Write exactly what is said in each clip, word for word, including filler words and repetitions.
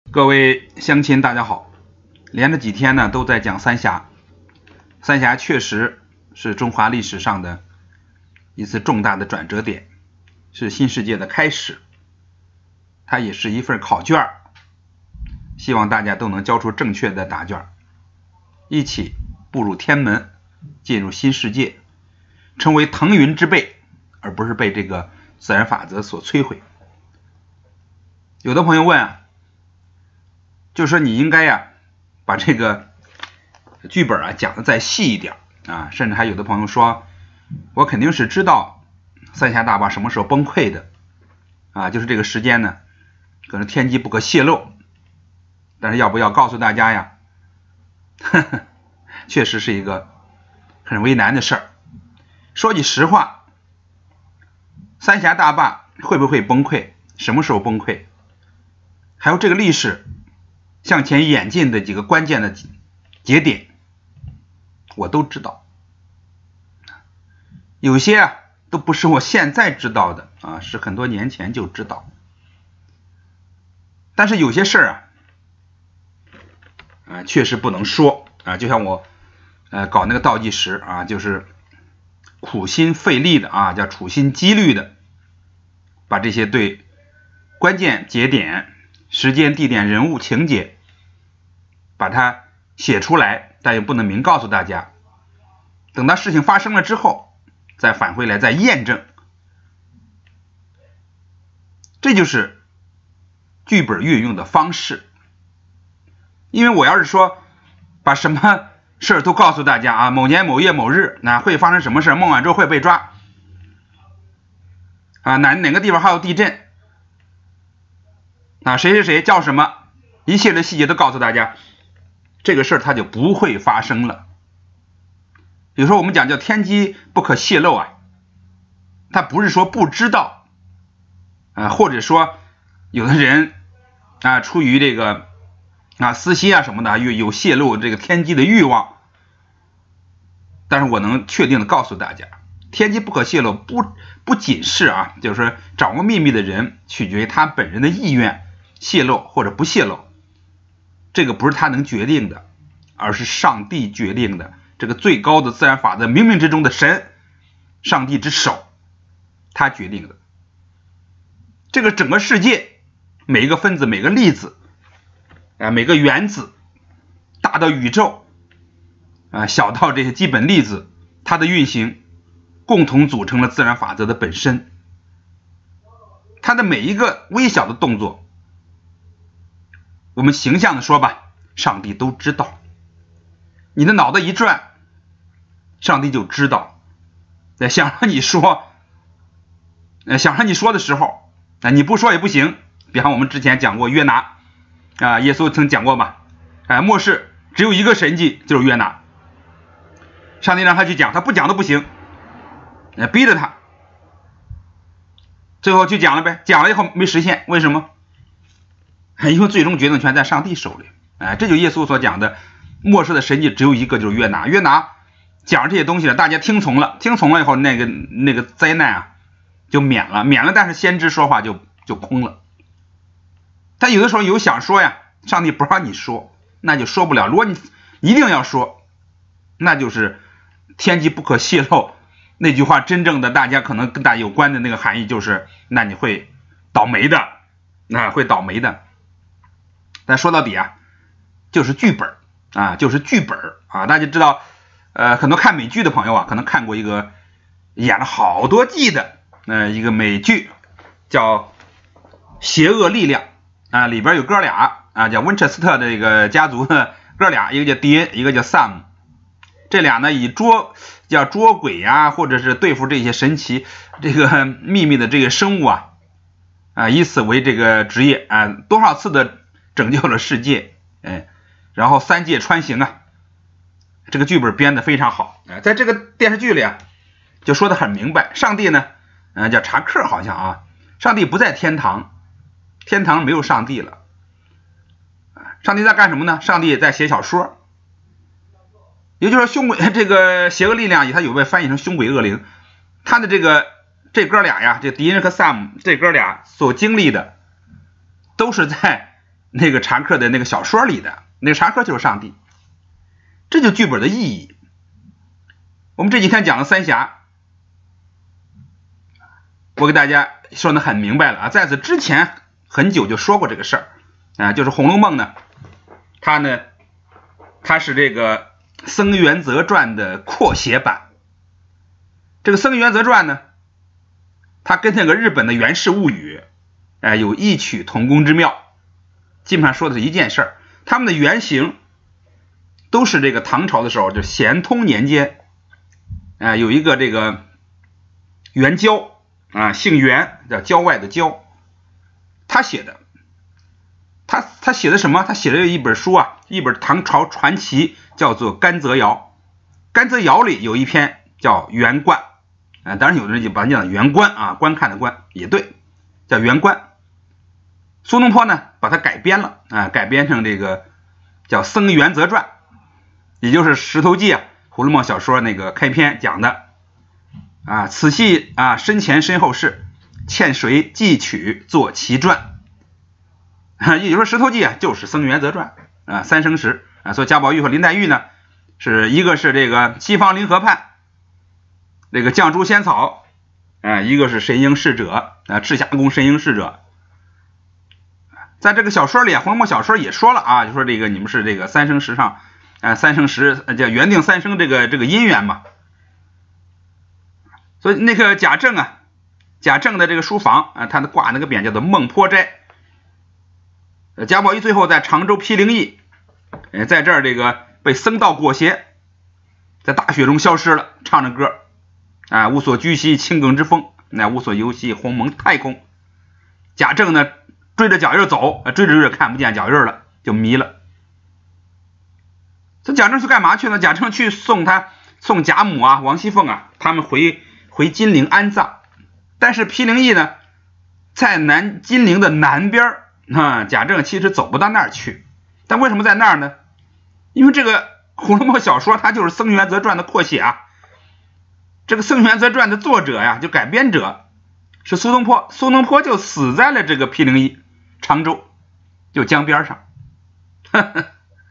各位乡亲，大家好！连着几天呢，都在讲三峡。三峡确实是中华历史上的一次重大的转折点，是新世界的开始。它也是一份考卷，希望大家都能交出正确的答卷，一起步入天门，进入新世界，成为腾云之辈，而不是被这个自然法则所摧毁。有的朋友问啊，就说你应该呀、啊，把这个剧本啊讲的再细一点啊，甚至还有的朋友说，我肯定是知道三峡大坝什么时候崩溃的啊，就是这个时间呢，可能天机不可泄露，但是要不要告诉大家呀？呵呵，确实是一个很为难的事儿。说句实话，三峡大坝会不会崩溃，什么时候崩溃，还有这个历史向前演进的几个关键的节点，我都知道。有些啊都不是我现在知道的啊，是很多年前就知道。但是有些事儿啊，啊确实不能说啊，就像我呃搞那个倒计时啊，就是苦心费力的啊，叫处心积虑的，把这些对关键节点、时间、地点、人物、情节，把它写出来，但也不能明告诉大家。等到事情发生了之后，再返回来再验证。这就是剧本运用的方式。因为我要是说把什么事儿都告诉大家啊，某年某月某日那、啊、会发生什么事，孟晚舟会被抓啊，哪哪个地方还有地震啊，谁谁谁叫什么，一切的细节都告诉大家，这个事儿它就不会发生了。比如说我们讲叫天机不可泄露啊，它不是说不知道啊，或者说有的人啊出于这个啊私心啊什么的，有有泄露这个天机的欲望。但是我能确定的告诉大家，天机不可泄露不不仅是啊，就是说掌握秘密的人取决于他本人的意愿，泄露或者不泄露，这个不是他能决定的，而是上帝决定的。这个最高的自然法则，冥冥之中的神，上帝之手，他决定的。这个整个世界，每一个分子、每个粒子啊，每个原子，大到宇宙啊，小到这些基本粒子，它的运行共同组成了自然法则的本身。它的每一个微小的动作，我们形象的说吧，上帝都知道。你的脑袋一转，上帝就知道。想让你说，想让你说的时候，你不说也不行。比方我们之前讲过约拿啊，耶稣曾讲过嘛，啊，末世只有一个神迹，就是约拿。上帝让他去讲，他不讲都不行，逼着他，最后去讲了呗，讲了以后没实现，为什么？因为最终决定权在上帝手里。哎，这就耶稣所讲的末世的神迹只有一个，就是约拿。约拿讲这些东西了，大家听从了，听从了以后，那个那个灾难啊就免了，免了，但是先知说话就就空了。他有的时候有想说呀，上帝不让你说，那就说不了。如果你一定要说，那就是天机不可泄露那句话，真正的大家可能跟大家有关的那个含义就是，那你会倒霉的，那、啊、会倒霉的。但说到底啊，就是剧本啊，就是剧本啊。大家知道，呃，很多看美剧的朋友啊，可能看过一个演了好多季的呃一个美剧，叫《邪恶力量》啊，里边有哥俩啊，叫温彻斯特的这个家族的哥俩，一个叫迪恩，一个叫萨姆。这俩呢以捉叫捉鬼啊，或者是对付这些神奇这个秘密的这个生物啊啊，以此为这个职业啊，多少次的拯救了世界，哎，然后三界穿行啊，这个剧本编得非常好啊。在这个电视剧里啊，就说得很明白，上帝呢，呃，叫查克好像啊，上帝不在天堂，天堂没有上帝了，上帝在干什么呢？上帝在写小说。也就是说，凶鬼这个邪恶力量，它有被翻译成凶鬼恶灵。他的这个这哥俩呀，这迪恩和萨姆这哥俩所经历的，都是在那个查克的那个小说里的，那个查克就是上帝，这就剧本的意义。我们这几天讲了三峡，我给大家说的很明白了啊，在此之前很久就说过这个事儿啊，就是《红楼梦》呢，它呢，它是这个僧元则传的扩写版。这个僧元则传呢，它跟那个日本的源氏物语，哎、呃，有异曲同工之妙，基本上说的是一件事儿。他们的原型都是这个唐朝的时候，就咸通年间，啊、呃，有一个这个元郊啊，姓元，叫郊外的郊，他写的。他他写的什么？他写的一本书啊，一本唐朝传奇，叫做《甘泽谣》。甘泽谣里有一篇叫《元观》，啊，当然有的人就把它叫元观啊，观看的观也对，叫元观。苏东坡呢，把它改编了啊，改编成这个叫《僧元则传》，也就是《石头记》啊，《红楼梦》小说那个开篇讲的啊，此系啊身前身后事，欠谁记取作其传。也就是说，《石头记》啊就是《僧元则传》啊，三生石啊，所以贾宝玉和林黛玉呢，是一个是这个西方灵河畔这个绛珠仙草啊，一个是神瑛侍者啊，赤霞宫神瑛侍者。在这个小说里啊，《红楼梦》小说也说了啊，就说这个你们是这个三生石上啊，三生石叫原定三生这个这个姻缘嘛。所以那个贾政啊，贾政的这个书房啊，他的挂那个匾叫做孟坡斋。贾宝玉最后在常州毗陵驿，在这儿这个被僧道裹挟，在大雪中消失了，唱着歌啊，无所居兮青埂之峰，那无所游兮鸿蒙太空。贾政呢追着脚印走，追着追着看不见脚印了，就迷了。这贾政去干嘛去呢？贾政去送他送贾母啊、王熙凤啊，他们回回金陵安葬。但是毗陵驿呢，在南金陵的南边。啊，贾政其实走不到那儿去，但为什么在那儿呢？因为这个《红楼梦》小说它就是《僧元则传》的扩写啊。这个《僧元则传》的作者呀，就改编者是苏东坡，苏东坡就死在了这个毗陵驿，常州，就江边上。呵呵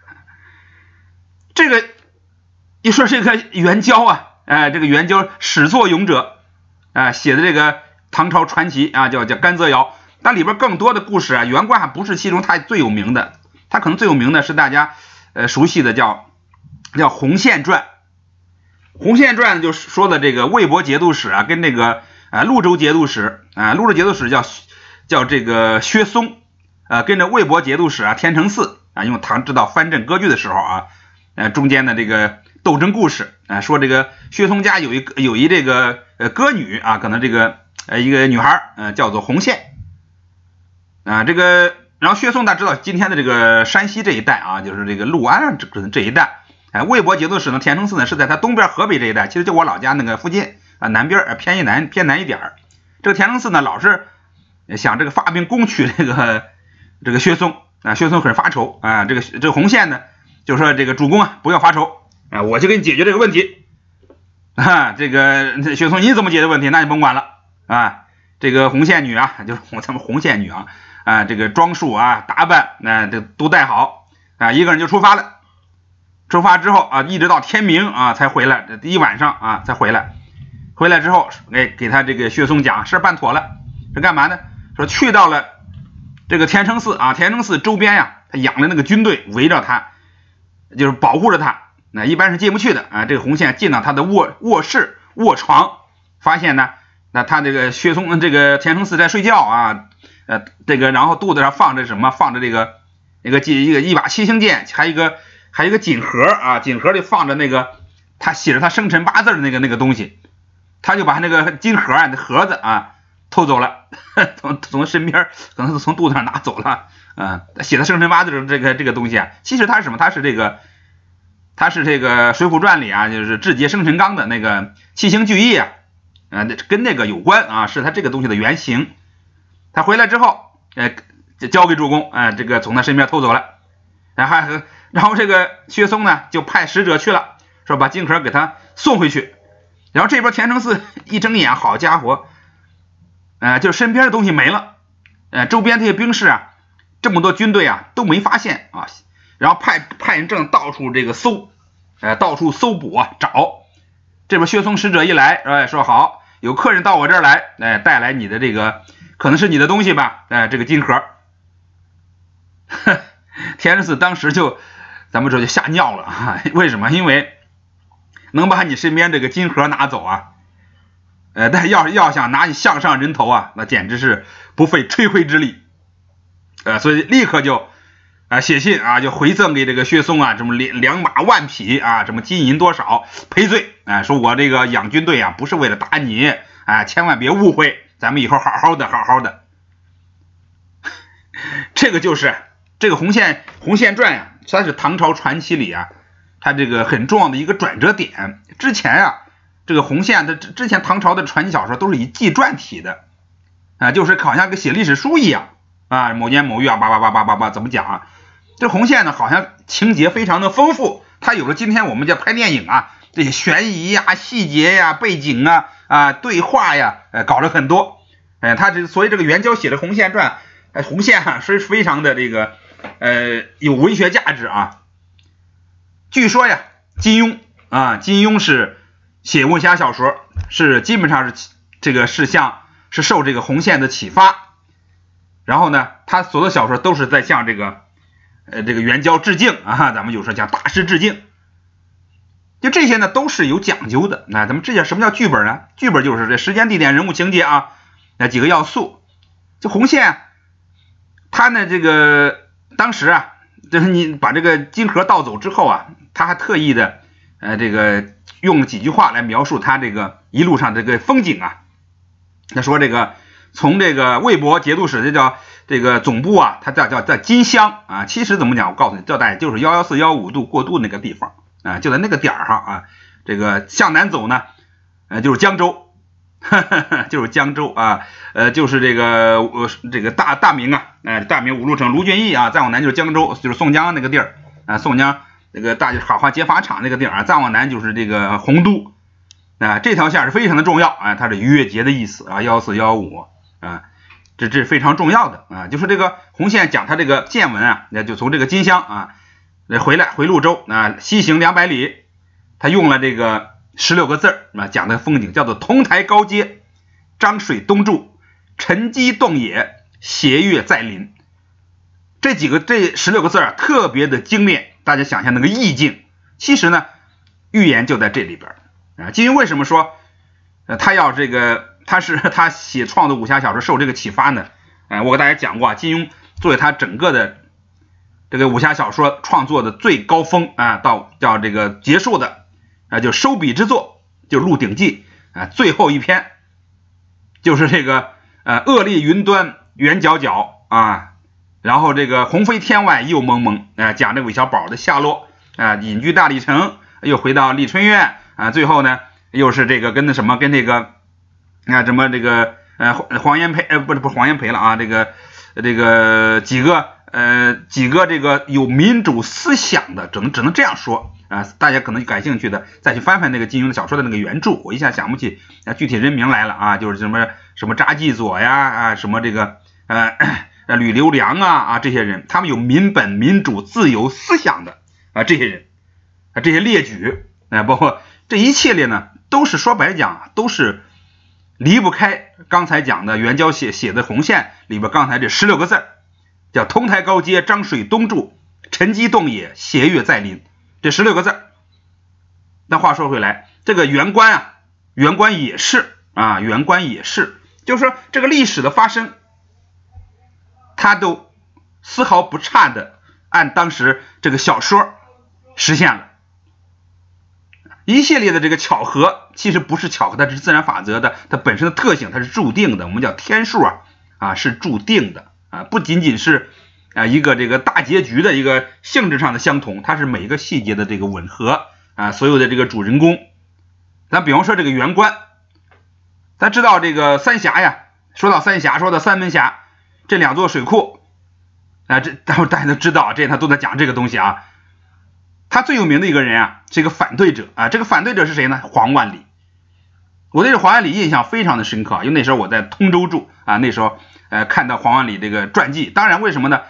这个一说这个元郊啊，哎、呃，这个元郊始作俑者啊、呃、写的这个唐朝传奇啊，叫叫甘泽谣。但里边更多的故事啊，元观还不是其中它最有名的，它可能最有名的是大家呃熟悉的叫叫《红线传》。《红线传》就说的这个魏博节度使啊，跟这个啊潞州节度使啊，潞州节度使叫叫这个薛嵩啊，跟着魏博节度使啊田承嗣啊，因为唐知道藩镇割据的时候啊，呃中间的这个斗争故事啊，说这个薛嵩家有一有一这个呃歌女啊，可能这个呃一个女孩呃叫做红线。啊，这个，然后薛嵩大家知道今天的这个山西这一带啊，就是这个六安这这一带，哎，魏博节度使呢，田承嗣呢是在他东边河北这一带，其实就我老家那个附近啊，南边偏一南偏南一点。这个田承嗣呢，老是想这个发兵攻取这个这个薛嵩啊，薛嵩很发愁啊，这个这个红线呢就说这个主公啊不要发愁啊，我就给你解决这个问题啊，这个薛嵩你怎么解决问题，那你甭管了啊，这个红线女啊，就是红咱们红线女啊。啊，这个装束啊，打扮，那、呃、这都带好啊，一个人就出发了。出发之后啊，一直到天明啊才回来，第一晚上啊才回来。回来之后，哎，给他这个薛嵩讲事办妥了，是干嘛呢？说去到了这个田承嗣啊，田承嗣周边呀、啊，他养了那个军队围着他，就是保护着他，那一般是进不去的啊。这个红线进到他的卧卧室卧床，发现呢，那他这个薛嵩这个田承嗣在睡觉啊。呃，这个然后肚子上放着什么？放着这个一个一个一把七星剑，还有一个还有一个锦盒啊，锦盒里放着那个他写着他生辰八字的那个那个东西，他就把那个金盒啊，那盒子啊偷走了，从从身边可能是从肚子上拿走了，啊、呃，写的生辰八字的这个这个东西啊，其实它是什么？它是这个它是这个《水浒传》里啊，就是志杰生辰纲的那个七星聚义啊，啊、呃，跟那个有关啊，是他这个东西的原型。他回来之后，呃，就交给主公，呃，这个从他身边偷走了，然后然后这个薛嵩呢就派使者去了，说把金盒给他送回去。然后这边田承嗣一睁眼，好家伙，呃，就身边的东西没了，呃，周边这些兵士啊， 这么多军队啊都没发现啊，然后派派人正到处这个搜，呃，到处搜捕啊找。这边薛松使者一来，哎，说好，有客人到我这儿来，哎，带来你的这个可能是你的东西吧，哎，这个金盒。田十四当时就咱们说就吓尿了啊，为什么？因为能把你身边这个金盒拿走啊，呃，但要要想拿你项上人头啊，那简直是不费吹灰之力。呃，所以立刻就啊、呃、写信啊，就回赠给这个薛松啊，什么两两马万匹啊，什么金银多少赔罪啊、呃，说我这个养军队啊，不是为了打你啊、呃，千万别误会，咱们以后好好的，好好的。这个就是这个红线红线传呀、啊，它是唐朝传奇里啊，它这个很重要的一个转折点。之前啊，这个红线的之前唐朝的传奇小说都是以纪传体的啊，就是好像跟写历史书一样。啊，某年某月啊，叭叭叭叭叭叭，怎么讲啊？这红线呢，好像情节非常的丰富，它有了今天我们叫拍电影啊，这些悬疑呀、细节呀、背景啊、啊对话呀，呃，搞了很多。哎、呃，它这所以这个元宵写的《红线传》，呃，红线啊是非常的这个呃有文学价值啊。据说呀，金庸啊，金庸是写武侠小说，是基本上是这个是向是受这个红线的启发。然后呢，他所有的小说都是在向这个，呃，这个元宵致敬啊。咱们有时候讲大师致敬，就这些呢都是有讲究的。那咱们这叫什么叫剧本呢？剧本就是这时间、地点、人物、情节啊，那几个要素。这红线，他呢这个当时啊，就是你把这个金盒盗走之后啊，他还特意的，呃，这个用了几句话来描述他这个一路上这个风景啊。他说这个。从这个魏博节度使这叫这个总部啊，它叫叫在金乡啊，其实怎么讲？我告诉你，叫大家就是幺幺四幺五度过渡那个地方啊，就在那个点儿上啊。这个向南走呢，呃，就是江州，呵呵呵就是江州啊，呃，就是这个呃这个大大明啊，哎、呃，大明五路城卢俊义啊，再往南就是江州，就是宋江那个地儿啊，宋江那个大好汉劫法场那个地儿啊，再往南就是这个洪都啊，这条线是非常的重要啊，它是逾越节的意思啊，幺四幺五。啊，这这是非常重要的啊，就是这个红线讲他这个见闻啊，那就从这个金乡啊回来回潞州啊，西行两百里，他用了这个十六个字儿啊，讲的风景叫做同台高接，漳水东注，沉积洞野，斜月在林。这几个这十六个字啊，特别的精炼，大家想象那个意境，其实呢，预言就在这里边啊。金庸为什么说呃他要这个？他是他写创作武侠小说受这个启发呢，哎，我给大家讲过啊，金庸作为他整个的这个武侠小说创作的最高峰啊，到叫这个结束的啊，就收笔之作，就《鹿鼎记》啊，最后一篇就是这个呃恶丽云端圆皎皎啊，然后这个鸿飞天外又蒙蒙啊，讲这韦小宝的下落啊，隐居大荔城，又回到丽春院啊，最后呢又是这个跟那什么跟那个。啊，什么这个呃黄炎培呃不是不是黄炎培了啊，这个这个几个呃几个这个有民主思想的，只能只能这样说啊。大家可能感兴趣的，再去翻翻那个金庸小说的那个原著，我一下想不起啊具体人名来了啊，就是什么什么查继佐呀啊，什么这个呃吕留良啊啊这些人，他们有民本民主自由思想的啊这些人啊这些列举啊，包括这一系列呢，都是说白讲都是。离不开刚才讲的元宵写写的红线里边刚才这十六个字，叫同台高接，漳水东注，沉积洞野，斜月在林，这十六个字。那话说回来，这个元官啊，元官也是啊，元官也是，就是说这个历史的发生，他都丝毫不差的按当时这个小说实现了。一系列的这个巧合其实不是巧合，它是自然法则的，它本身的特性它是注定的，我们叫天数啊啊是注定的啊，不仅仅是啊一个这个大结局的一个性质上的相同，它是每一个细节的这个吻合啊，所有的这个主人公，咱比方说这个元官，咱知道这个三峡呀，说到三峡，说到三门峡这两座水库啊，这大家都知道，这他都在讲这个东西啊。他最有名的一个人啊，是一个反对者啊。这个反对者是谁呢？黄万里。我对这黄万里印象非常的深刻，因为那时候我在通州住啊，那时候呃看到黄万里这个传记。当然，为什么呢？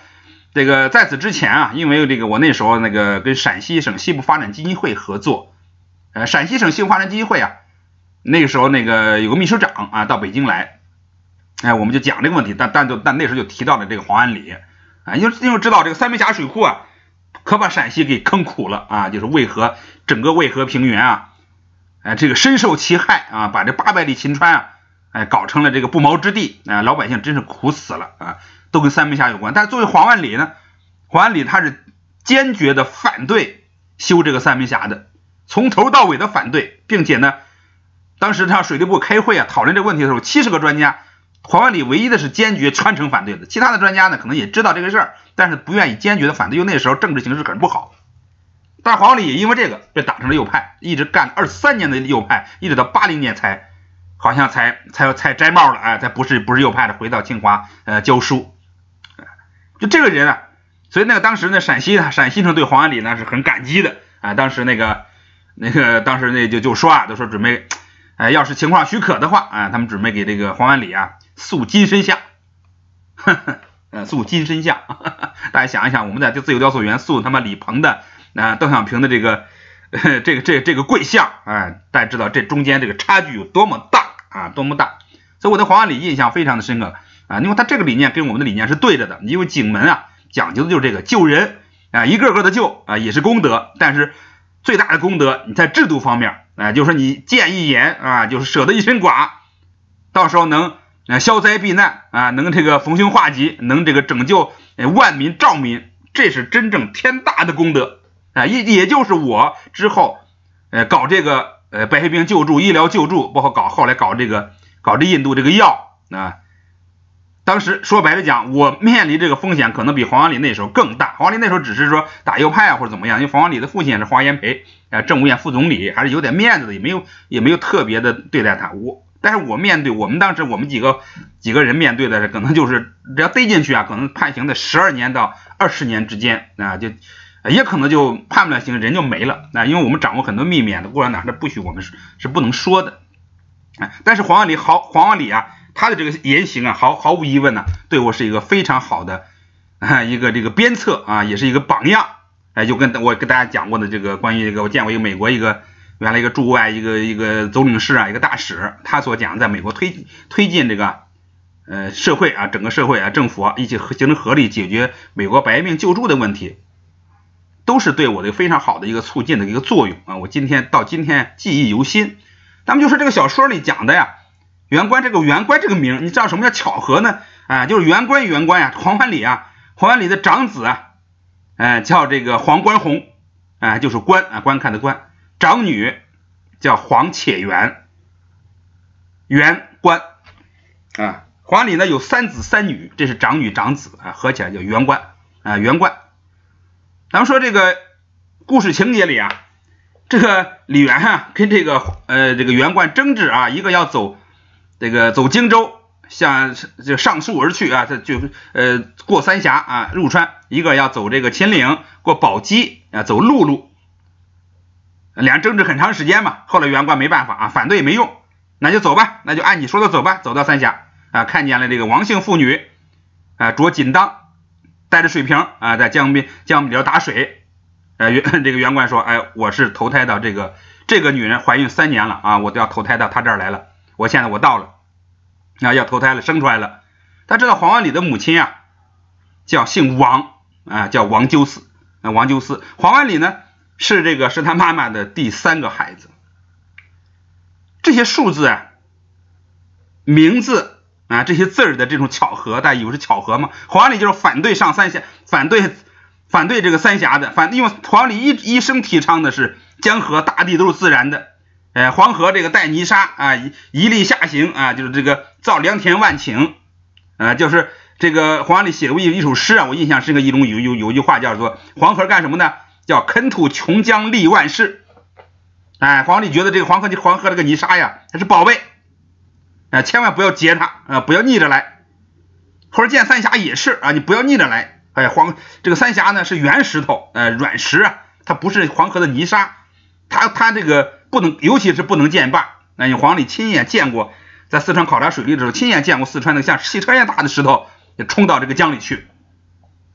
这个在此之前啊，因为这个我那时候那个跟陕西省西部发展基金会合作，呃，陕西省西部发展基金会啊，那个时候那个有个秘书长啊到北京来，哎，我们就讲这个问题，但但就但那时候就提到了这个黄安里啊，因为因为知道这个三门峡水库啊，可把陕西给坑苦了啊，就是渭河整个渭河平原啊，哎，这个深受其害啊，把这八百里秦川啊，哎，搞成了这个不毛之地啊，老百姓真是苦死了啊。都跟三门峡有关，但是作为黄万里呢，黄万里他是坚决的反对修这个三门峡的，从头到尾的反对，并且呢，当时他水利部开会啊讨论这个问题的时候，七十个专家，黄万里唯一的是坚决全程反对的，其他的专家呢可能也知道这个事儿，但是不愿意坚决的反对，因为那时候政治形势很不好。但是黄万里也因为这个被打成了右派，一直干二十三年的右派，一直到八零年才好像才才才摘帽了，哎，才不是不是右派的，回到清华呃教书。就这个人啊，所以那个当时呢，陕西陕西省对黄安里呢是很感激的啊。当时那个那个当时那就就说啊，都说准备，哎，要是情况许可的话啊，他们准备给这个黄安里啊塑金身像，呵呵，呃，塑金身像。呵呵，大家想一想，我们在这自由雕塑园塑他妈李鹏的啊、呃、邓小平的这个呃这个这个、这个跪像啊、呃，大家知道这中间这个差距有多么大啊，多么大。所以我对黄安里印象非常的深刻。啊，因为他这个理念跟我们的理念是对着的，因为景门啊讲究的就是这个救人啊，一个个的救啊也是功德，但是最大的功德你在制度方面啊，就是你见一言啊，就是舍得一身剐，到时候能啊消灾避难啊，能这个逢凶化吉，能这个拯救万民兆民，这是真正天大的功德啊，也也就是我之后呃搞这个呃白血病救助、医疗救助，包括搞后来搞这个搞这印度这个药啊。当时说白了讲，我面临这个风险可能比黄安里那时候更大。黄安里那时候只是说打右派啊或者怎么样，因为黄安里的父亲是黄炎培，呃，政务院副总理，还是有点面子的，也没有也没有特别的对待他。我，但是我面对我们当时我们几个几个人面对的可能就是只要逮进去啊，可能判刑在十二年到二十年之间啊，就也可能就判不了刑，人就没了啊，因为我们掌握很多秘密的，共产党是不许我们是是不能说的。啊，但是黄安里好，黄安里啊。他的这个言行啊，毫毫无疑问呢、啊，对我是一个非常好的啊一个这个鞭策啊，也是一个榜样。哎，就跟我跟大家讲过的这个关于这个，我见过一个美国一个原来一个驻外一个一个总领事啊，一个大使，他所讲在美国推推进这个呃社会啊，整个社会啊，政府啊一起形成合力解决美国白血病救助的问题，都是对我的非常好的一个促进的一个作用啊。我今天到今天记忆犹新。咱们就说这个小说里讲的呀。元官这个元官这个名，你知道什么叫巧合呢？啊，就是元官元官呀，黄万里啊，黄万里的长子啊，呃，叫这个黄观红，啊、呃，就是观啊，观看的观，长女叫黄且元，元官啊，黄里呢有三子三女，这是长女长子啊，合起来叫元官啊，元官。咱们说这个故事情节里啊，这个李元啊跟这个呃这个元官争执啊，一个要走。这个走荆州，向这上溯而去啊，这就呃过三峡啊入川；一个要走这个秦岭，过宝鸡啊走陆路。俩争执很长时间嘛，后来元官没办法啊，反对也没用，那就走吧，那就按你说的走吧。走到三峡啊，看见了这个王姓妇女啊，着锦当，带着水瓶啊，在江边江里边打水。呃，这个元官说，哎，我是投胎到这个这个女人怀孕三年了啊，我都要投胎到她这儿来了。我现在我到了，啊，要投胎了，生出来了。他知道黄万里的母亲啊，叫姓王啊，叫王鸠嗣啊，王鸠嗣。黄万里呢是这个是他妈妈的第三个孩子。这些数字啊，名字啊，这些字儿的这种巧合，大家以为是巧合吗？黄万里就是反对上三峡，反对反对这个三峡的，反因为黄万里一一生提倡的是江河大地都是自然的。呃，黄河这个带泥沙啊，一粒下行啊，就是这个造良田万顷，啊，就是这个黄万里写过一一首诗啊，我印象深刻，一种有有有句话叫做黄河干什么呢？叫垦土琼浆利万事。哎，黄万里觉得这个黄河黄河这个泥沙呀，它是宝贝，啊，千万不要截它啊，不要逆着来。后来建三峡也是啊，你不要逆着来。哎，黄这个三峡呢是圆石头，呃，软石啊，它不是黄河的泥沙，它它这个。不能，尤其是不能建坝。那你黄万里亲眼见过，在四川考察水利的时候，亲眼见过四川那个像汽车一样大的石头也冲到这个江里去。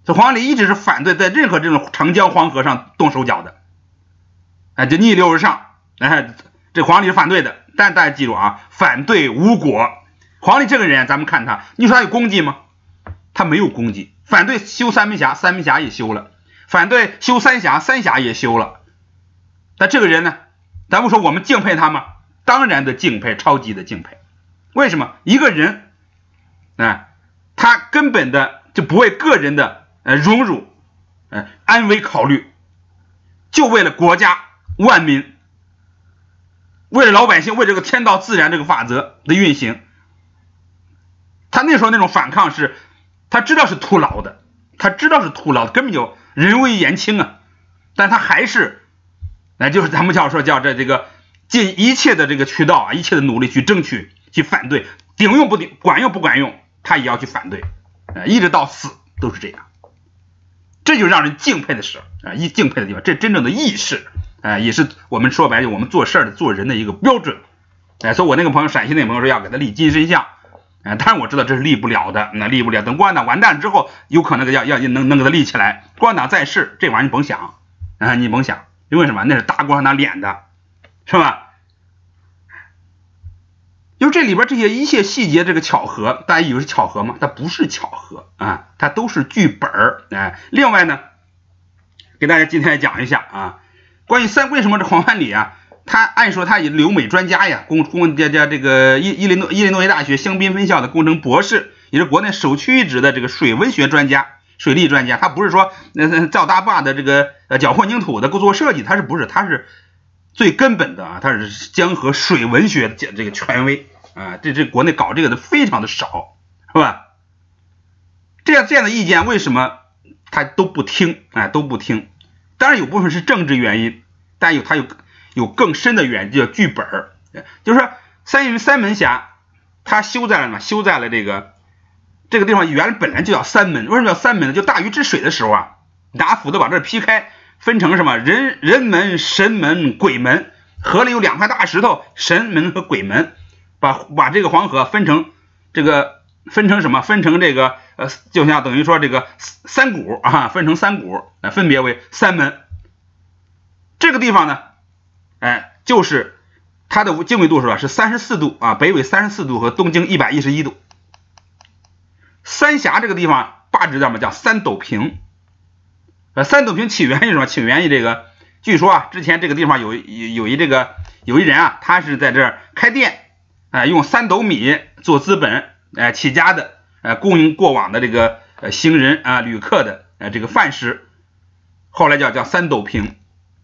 这皇帝一直是反对在任何这种长江黄河上动手脚的，哎，就逆流而上，哎，这皇帝是反对的。但大家记住啊，反对无果。皇帝这个人，咱们看他，你说他有功绩吗？他没有功绩。反对修三门峡，三门峡也修了；反对修三峡，三峡也修了。但这个人呢，咱不说我们敬佩他吗？当然的敬佩，超级的敬佩。为什么？一个人，哎，他根本的就不为个人的呃荣辱、呃安危考虑，就为了国家万民，为了老百姓，为这个天道自然这个法则的运行。他那时候那种反抗是，他知道是徒劳的，他知道是徒劳的，根本就人微言轻啊，但他还是，哎，就是咱们叫说叫这这个尽一切的这个渠道啊，一切的努力去争取，去反对，顶用不顶，管用不管用，他也要去反对，啊，一直到死都是这样，这就让人敬佩的事啊，一敬佩的地方，这真正的义士，啊，也是我们说白了，我们做事儿的做人的一个标准，哎，所以我那个朋友陕西那个朋友说要给他立金身像。哎，当然我知道这是立不了的，那立不了。等共产党完蛋之后，有可能要要能能给他立起来。共产党在世，这玩意儿你甭想啊，你甭想，因为什么？那是大共产党脸的，是吧？就这里边这些一切细节，这个巧合，大家以为是巧合吗？它不是巧合啊，它都是剧本儿。哎，另外呢，给大家今天讲一下啊，关于三为什么这黄万里啊？他按说他也留美专家呀，工工这这这个伊伊利诺伊利诺伊大学香槟分校的工程博士，也是国内首屈一指的这个水文学专家、水利专家。他不是说呃造大坝的这个呃搅混凝土的做设计，他是不是？他是最根本的啊，他是江河水文学的这个权威啊。这这国内搞这个的非常的少，是吧？这样这样的意见为什么他都不听？哎，都不听。当然有部分是政治原因，但有他有。有更深的原因，叫剧本儿，就是说三三门峡，它修在了嘛，修在了这个这个地方，原来本来就叫三门，为什么叫三门呢？就大禹治水的时候啊，拿斧子把这劈开，分成什么人人门、神门、鬼门，河里有两块大石头，神门和鬼门，把把这个黄河分成这个分成什么？分成这个呃，就像等于说这个三股啊，分成三股，呃，分别为三门。这个地方呢？哎，就是它的经纬度是吧？是三十四度啊，北纬三十四度和东经一百一十一度。三峡这个地方八字叫什么？叫三斗坪。呃，三斗坪起源于什么？起源于这个，据说啊，之前这个地方有有有一这个有一人啊，他是在这儿开店，哎、呃，用三斗米做资本，哎、呃、起家的，呃，供应过往的这个呃行人啊、呃、旅客的呃这个饭食，后来叫叫三斗坪。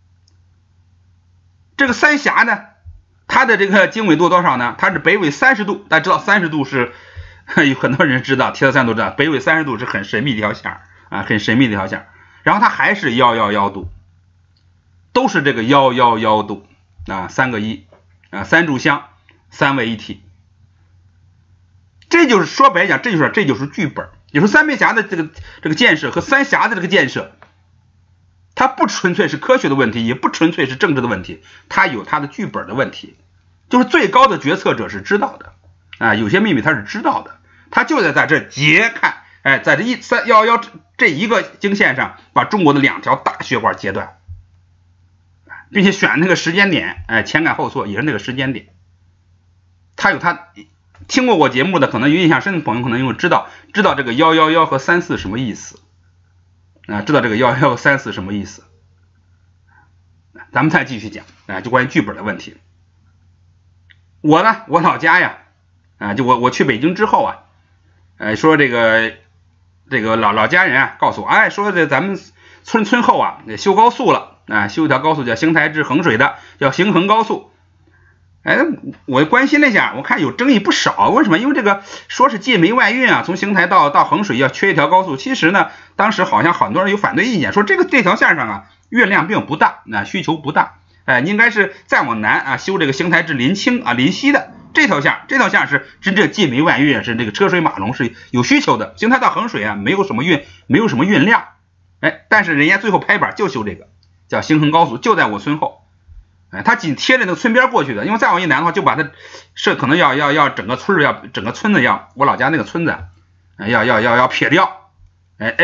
这个三峡呢，它的这个经纬度多少呢？它是北纬三十度，大家知道三十度是有很多人知道，提到三十度知道，北纬三十度是很神秘的一条线啊，很神秘的一条线。然后它还是一一一度，都是这个一一一度啊，三个一啊，三炷香，三位一体。这就是说白讲，这就是这就是剧本。你说三门峡的这个这个建设和三峡的这个建设。它不纯粹是科学的问题，也不纯粹是政治的问题，它有它的剧本的问题。就是最高的决策者是知道的啊，有些秘密他是知道的，他就在在这截看，哎，在这一三幺幺这一个经线上把中国的两条大血管截断，并且选那个时间点，哎，前赶后错也是那个时间点。他有他听过我节目的，可能有印象深的朋友可能会知道，知道这个一一一和三四什么意思。啊，知道这个幺幺三四什么意思？咱们再继续讲啊，就关于剧本的问题。我呢，我老家呀，啊，就我我去北京之后啊，呃，说这个这个老老家人啊，告诉我，哎，说这咱们村村后啊，修高速了啊，修一条高速叫邢台至衡水的，叫邢衡高速。哎，我关心了一下，我看有争议不少。为什么？因为这个说是晋煤外运啊，从邢台到到衡水要缺一条高速。其实呢，当时好像很多人有反对意见，说这个这条线上啊，运量并不大，啊，需求不大。哎，应该是再往南啊，修这个邢台至临清啊、临西的这条线，这条线是真正晋煤外运，是这个车水马龙是有需求的。邢台到衡水啊，没有什么运，没有什么运量。哎，但是人家最后拍板就修这个，叫邢衡高速，就在我村后。哎，他紧贴着那个村边过去的，因为再往一南的话，就把它是可能要要要整个村要整个村子要我老家那个村子，哎，要要要要撇掉，哎哎，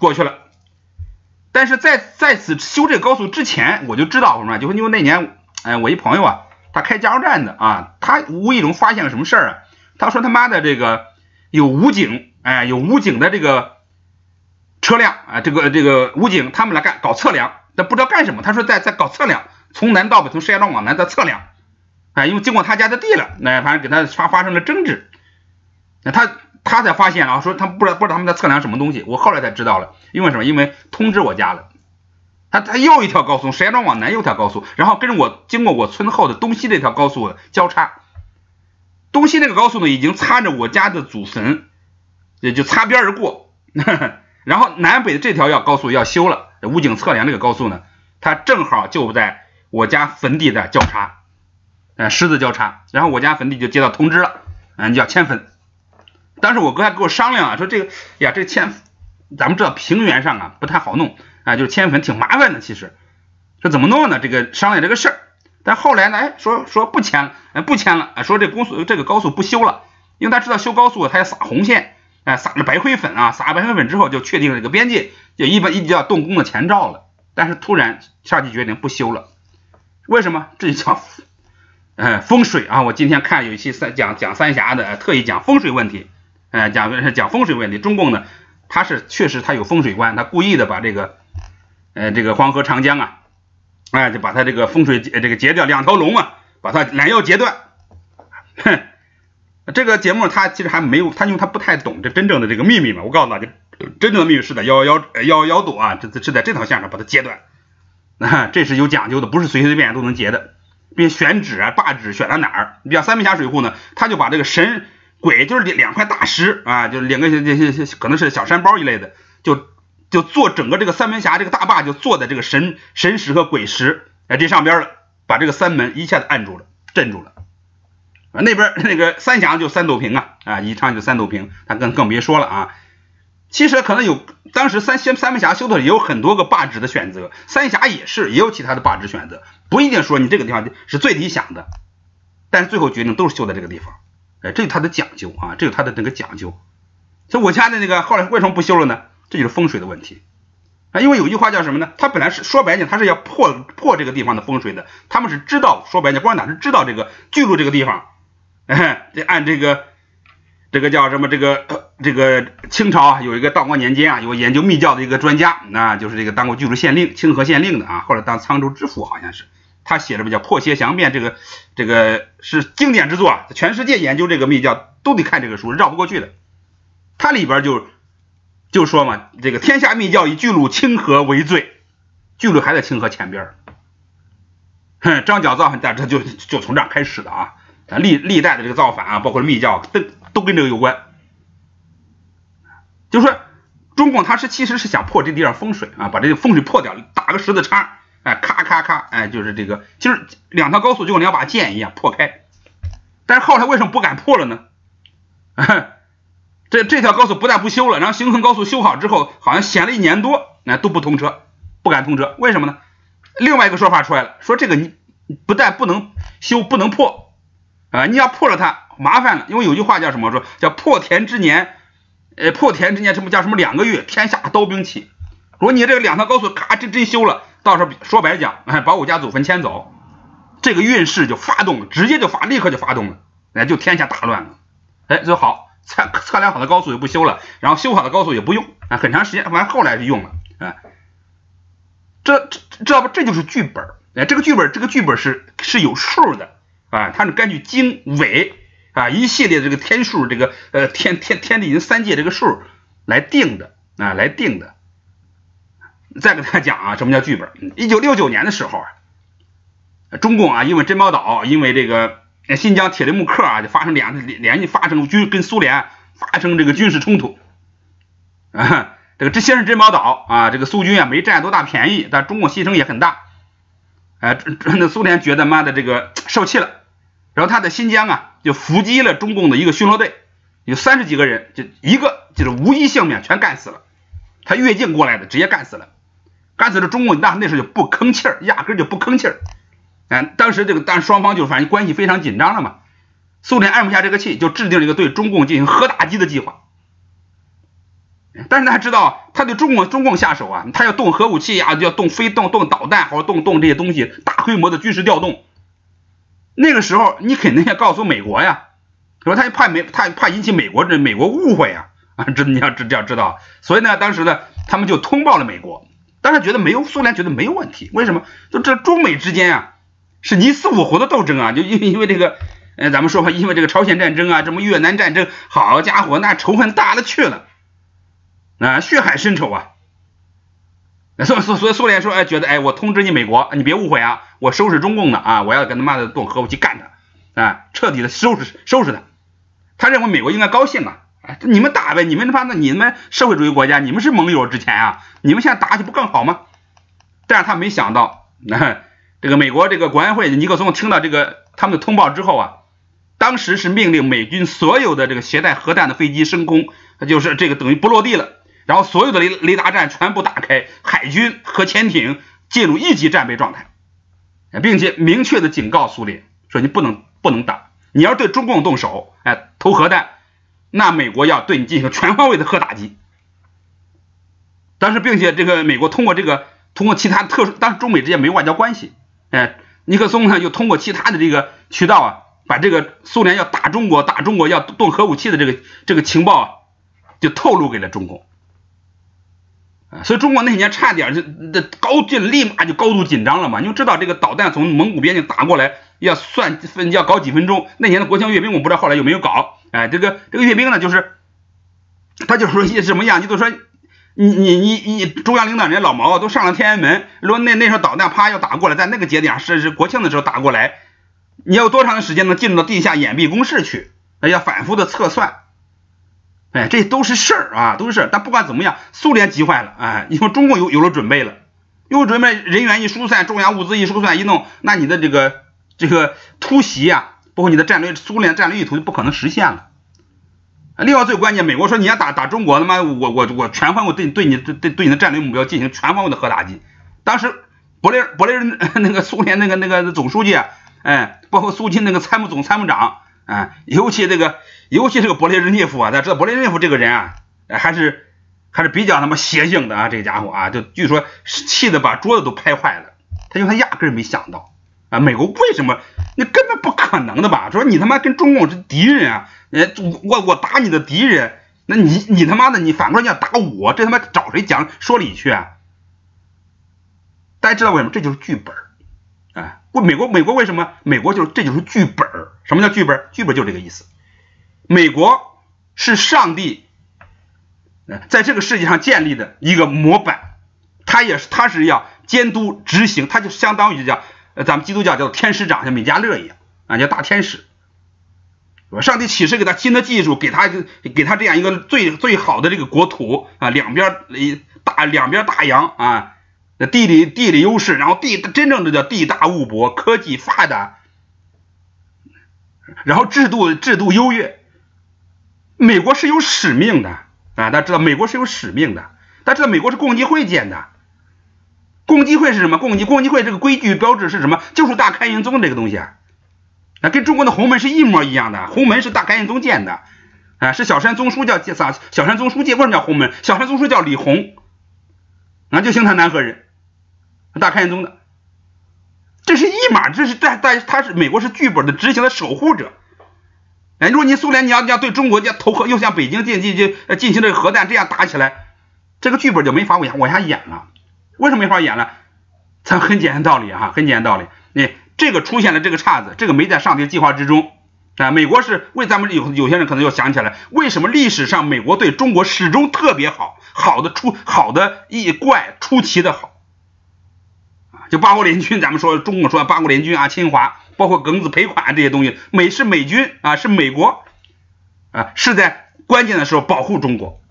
过去了。但是在在此修这个高速之前，我就知道什么，就是因为那年，哎，我一朋友啊，他开加油站的啊，他无意中发现了什么事儿啊？他说他妈的这个有武警，哎，有武警的这个车辆啊，这个这个武警他们来干搞测量，但不知道干什么。他说在在搞测量，从南到北，从石家庄往南的测量，哎，因为经过他家的地了，那反正给他发发生了争执，那他。他才发现啊，说他不知道不知道他们在测量什么东西。我后来才知道了，因为什么？因为通知我家了。他他又一条高速，从石家庄往南又一条高速，然后跟着我经过我村后的东西这条高速交叉。东西这个高速呢，已经擦着我家的祖坟，也就擦边而过。然后南北的这条要高速要修了，武警测量这个高速呢，它正好就在我家坟地的交叉，呃，十字交叉。然后我家坟地就接到通知了，嗯，要迁坟。当时我哥还跟我商量啊，说这个呀，这迁，咱们知道平原上啊不太好弄啊，就是迁坟挺麻烦的。其实说怎么弄呢？这个商量这个事儿，但后来呢，哎，说说不迁了，哎，不迁了，说这公速这个高速不修了，因为他知道修高速他要撒红线，哎，撒了白灰粉啊，撒了白灰粉之后就确定了这个边界，就一般一就要动工的前兆了。但是突然上级决定不修了，为什么？这就叫呃风水啊！我今天看有一期三讲讲三峡的，特意讲风水问题。呃，讲讲风水问题，中共呢，他是确实他有风水观，他故意的把这个，呃，这个黄河长江啊，哎、呃，就把他这个风水这个截掉两条龙啊，把他拦腰截断。哼，这个节目他其实还没有，他因为他不太懂这真正的这个秘密嘛，我告诉大家，真正的秘密是在幺幺幺幺幺度啊，这是在这条线上把它截断，啊，这是有讲究的，不是随随便便都能截的，并选址啊，坝址选到哪儿？比如三门峡水库呢，他就把这个神。鬼就是两块大石啊，就是两个这些可能是小山包一类的，就就做整个这个三门峡这个大坝就坐在这个神神石和鬼石哎这上边了，把这个三门一下子按住了，镇住了。啊，那边那个三峡就三斗坪啊，啊，宜昌就三斗坪，那更更别说了啊。其实可能有当时三三门峡修的也有很多个坝址的选择，三峡也是也有其他的坝址选择，不一定说你这个地方是最理想的，但是最后决定都是修在这个地方。哎，这有它的讲究啊，这有它的那个讲究。所以我家的那个后来为什么不修了呢？这就是风水的问题啊。因为有一句话叫什么呢？他本来是说白讲，他是要破破这个地方的风水的。他们是知道，说白讲，共产党是知道这个巨鹿这个地方，哎，这按这个这个叫什么？这个、呃、这个清朝啊，有一个道光年间啊，有研究密教的一个专家，那就是这个当过巨鹿县令、清河县令的啊，后来当沧州知府好像是。他写的叫《破邪详辩》，这个这个是经典之作啊，全世界研究这个密教都得看这个书，绕不过去的。它里边就就说嘛，这个天下密教以巨鹿清河为最，巨鹿还在清河前边。哼，张角造反，但这就就从这儿开始的啊，历历代的这个造反啊，包括密教都都跟这个有关。就是说，中共他是其实是想破这地方风水啊，把这个风水破掉，打个十字叉。哎，咔咔咔，哎，就是这个，其实两条高速就跟两把剑一样破开，但是后来为什么不敢破了呢？这这条高速不但不修了，然后行衡高速修好之后，好像闲了一年多，那、哎、都不通车，不敢通车，为什么呢？另外一个说法出来了，说这个你不但不能修，不能破啊，你要破了它麻烦了，因为有句话叫什么？说叫破田之年，呃，破田之年什么叫什么两个月，天下刀兵起。如果你这个两条高速咔真真修了。到时候说白讲，哎，把我家祖坟迁走，这个运势就发动了，直接就发，立刻就发动了，哎，就天下大乱了。哎，就好，测测量好的高速也不修了，然后修好的高速也不用，啊，很长时间，完后来是用了，哎，这知道不？这就是剧本，哎，这个剧本，这个剧本是是有数的，啊，它是根据经纬啊一系列这个天数，这个呃天天天地人三界这个数来定的，啊，来定的。再跟大家讲啊，什么叫剧本？一九六九年的时候啊，中共啊，因为珍宝岛，因为这个新疆铁林木克啊，就发生两连续发生军跟苏联发生这个军事冲突啊。这个这先是珍宝岛啊，这个苏军啊没占多大便宜，但中共牺牲也很大。哎、呃，那苏联觉得妈的这个受气了，然后他在新疆啊就伏击了中共的一个巡逻队，有三十几个人，就一个就是无一幸免，全干死了。他越境过来的，直接干死了。干死了中共，那那时候就不吭气儿，压根就不吭气儿。哎，当时这个，但双方就反正关系非常紧张了嘛。苏联按不下这个气，就制定了一个对中共进行核打击的计划。 但是大家知道，他对中共中共下手啊，他要动核武器啊，要动飞动动导弹，或者动动这些东西，大规模的军事调动。那个时候，你肯定要告诉美国呀，说他怕美，他怕引起美国这美国误会呀，啊，这你要这要知道。所以呢，当时呢，他们就通报了美国，当时觉得没有苏联觉得没有问题，为什么？就这中美之间啊，是你死我活的斗争啊，就因为因为这个，呃，咱们说吧，因为这个朝鲜战争啊，什么越南战争，好家伙，那仇恨大了去了。啊，血海深仇啊！所以所所以苏联说，哎，觉得哎，我通知你美国，你别误会啊，我收拾中共的啊，我要跟他妈的动核武器干他啊，彻底的收拾收拾他。他认为美国应该高兴啊，哎，你们打呗，你们他妈的你们社会主义国家，你们是盟友之前啊，你们现在打起不更好吗？但是他没想到，啊、这个美国这个国安会尼克松听到这个他们的通报之后啊，当时是命令美军所有的这个携带核弹的飞机升空，就是这个等于不落地了。然后所有的雷雷达站全部打开，海军和潜艇进入一级战备状态，并且明确的警告苏联说你不能不能打，你要对中共动手，哎，投核弹，那美国要对你进行全方位的核打击。当时并且这个美国通过这个通过其他特殊，当时中美之间没有外交关系，哎，尼克松呢又通过其他的这个渠道啊，把这个苏联要打中国打中国要动核武器的这个这个情报啊，就透露给了中共。所以中国那年差点就高进立马就高度紧张了嘛，你就知道这个导弹从蒙古边境打过来要算分要搞几分钟。那年的国庆阅兵我不知道后来有没有搞，哎，这个这个阅兵呢，就是他就说什么样，你就说你你你你中央领导人老毛都上了天安门，如果那那时候导弹啪要打过来，在那个节点是是国庆的时候打过来，你要多长的时间能进入到地下掩蔽工事去，要反复的测算。哎，这都是事儿啊，都是事儿。但不管怎么样，苏联急坏了，哎，因为中共有有了准备了，有准备，人员一疏散，重要物资一疏散一弄，那你的这个这个突袭啊，包括你的战略，苏联战略意图就不可能实现了。另外最关键，美国说你要打打中国，他妈我我我全方位对对你对对对你的战略目标进行全方位的核打击。当时勃列勃列那个苏联那个那个总书记啊，哎，包括苏军那个参谋总参谋长。啊，尤其这个，尤其这个勃列日涅夫啊，大家知道勃列日涅夫这个人啊，还是还是比较他妈邪性的啊，这个家伙啊，就据说气的把桌子都拍坏了。他就他压根儿没想到啊，美国为什么？你根本不可能的吧？说你他妈跟中共是敌人啊，呃，我我打你的敌人，那你你他妈的你反过来你要打我，这他妈找谁讲说理去啊？大家知道为什么？这就是剧本。哎，美国美国为什么？美国就是这就是剧本。什么叫剧本？剧本就这个意思。美国是上帝在这个世界上建立的一个模板，他也是他是要监督执行，他就相当于就叫咱们基督教叫天使长，像米迦勒一样啊，叫大天使。上帝启示给他新的技术，给他给他这样一个最最好的这个国土啊，两边大两边大洋啊。地理地理优势，然后地真正的叫地大物博，科技发达，然后制度制度优越。美国是有使命的啊，大家知道美国是有使命的。大家知道美国是共济会建的，共济会是什么？共济共济会这个规矩标志是什么？就是大开元宗这个东西啊，啊，跟中国的洪门是一模一样的。洪门是大开元宗建的，啊，是小山宗书叫啥？小山宗书记为什么叫洪门？小山宗书叫李洪，啊，就姓他南河人。大开元宗的，这是一码，这是在在他是美国是剧本的执行的守护者。哎，如果你苏联你要要对中国要投核，又向北京进进进进行这个核弹，这样打起来，这个剧本就没法往下往下演了。为什么没法演了？咱很简单道理哈，很简单道理。你这个出现了这个岔子，这个没在上帝计划之中啊。美国是为咱们有有些人可能要想起来，为什么历史上美国对中国始终特别好，好的出好的一怪出奇的好。就八国联军，咱们说中国说八国联军啊，侵华，包括庚子赔款这些东西，美是美军啊，是美国啊，是在关键的时候保护中国，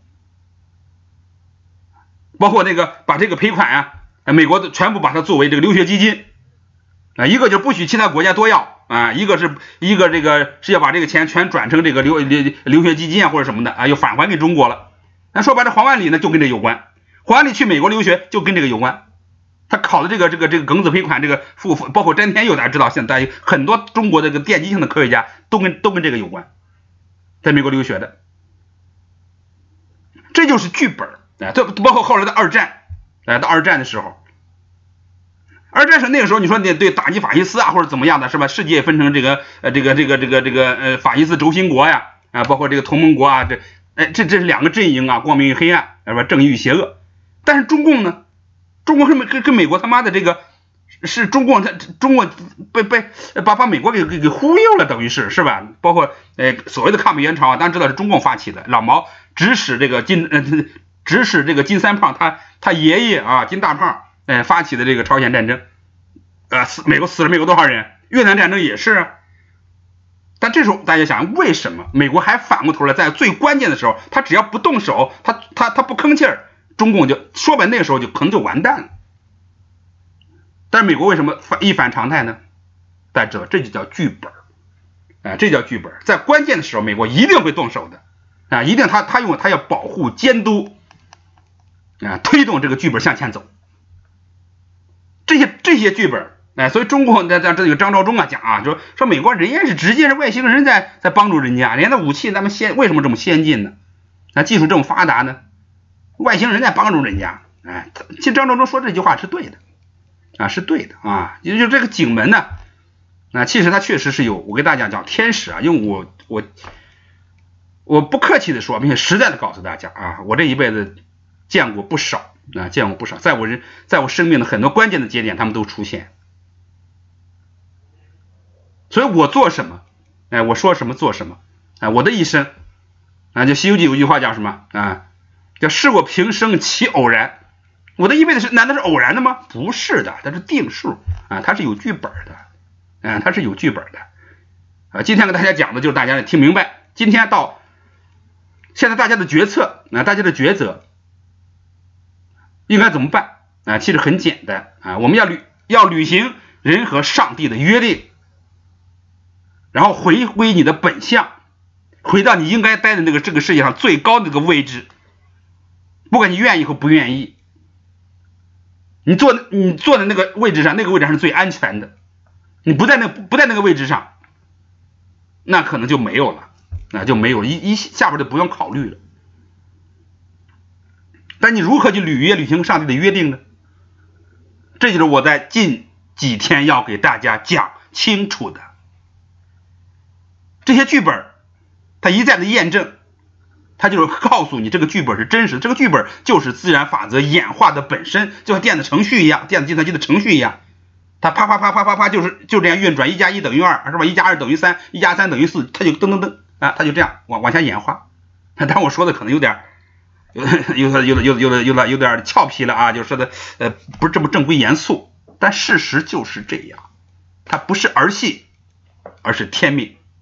包括那个把这个赔款啊，美国的全部把它作为这个留学基金啊，一个就不许其他国家多要啊，一个是一个这个是要把这个钱全转成这个留留留学基金啊或者什么的啊，又返还给中国了。那说白了，黄万里呢就跟这有关，黄万里去美国留学就跟这个有关。他考的这个这个这个庚子赔款，这个付包括詹天佑，大家知道，现在很多中国这个奠基性的科学家都跟都跟这个有关，在美国留学的。 这就是剧本。哎，这包括后来的二战，哎，到二战的时候。二战是那个时候，你说你对打击法西斯啊，或者怎么样的，是吧？世界分成这个呃这个这个这个这个呃法西斯轴心国呀，啊，包括这个同盟国啊，这哎这这是两个阵营啊，光明与黑暗，是吧？正义与邪恶。但是中共呢，中国跟跟跟美国他妈的这个是中共，他中国被被把把美国给给给忽悠了，等于是是吧？包括呃所谓的抗美援朝啊，当然知道是中共发起的，老毛指使这个金呃指使这个金三胖他他爷爷啊金大胖。哎，发起的这个朝鲜战争，呃，死美国死了美国多少人？越南战争也是啊。但这时候大家想，为什么美国还反过头来，在最关键的时候，他只要不动手，他他他不吭气儿，中共就说白那个时候就可能就完蛋了。但是美国为什么一反常态呢？大家知道，这就叫剧本，啊、呃，这叫剧本。在关键的时候，美国一定会动手的，啊、呃，一定他他用他要保护监督，啊、呃，推动这个剧本向前走。这些这些剧本，哎，所以中国在在这个张召忠啊讲啊，说说美国人家是直接是外星人在在帮助人家，人家的武器咱们先为什么这么先进呢？啊，技术这么发达呢？外星人在帮助人家，哎，其实张召忠说这句话是对的，啊，是对的啊，也就这个景门呢，啊，其实他确实是有，我给大家讲天使啊，因为我我我不客气的说，并且实在的告诉大家啊，我这一辈子见过不少。啊，见过不少，在我人，在我生命的很多关键的节点，他们都出现。所以我做什么，哎，我说什么做什么，哎，我的一生，啊，就《西游记》有句话叫什么啊？叫是我平生其偶然。我的一辈子是难道是偶然的吗？不是的，它是定数啊，它是有剧本的，啊，它是有剧本的。啊，今天跟大家讲的就是大家听明白，今天到现在大家的决策啊，大家的抉择。应该怎么办啊？其实很简单啊，我们要履要履行人和上帝的约定，然后回归你的本相，回到你应该待的那个这个世界上最高的那个位置，不管你愿意和不愿意，你坐你坐在那个位置上，那个位置上是最安全的，你不在那不在那个位置上，那可能就没有了，那就没有了，一一下边就不用考虑了。但你如何去履约履行上帝的约定呢？这就是我在近几天要给大家讲清楚的。这些剧本它一再的验证，它就是告诉你这个剧本是真实的，这个剧本就是自然法则演化的本身，就像电子程序一样，电子计算机的程序一样，它啪啪啪啪啪啪就是就这样运转，一加一等于二，是吧？一加二等于三，一加三等于四，它就噔噔噔啊，它就这样往往下演化。但我说的可能有点有有有有有有有有点俏皮了啊，就说的呃不是这么正规严肃，但事实就是这样，它不是儿戏，而是天命。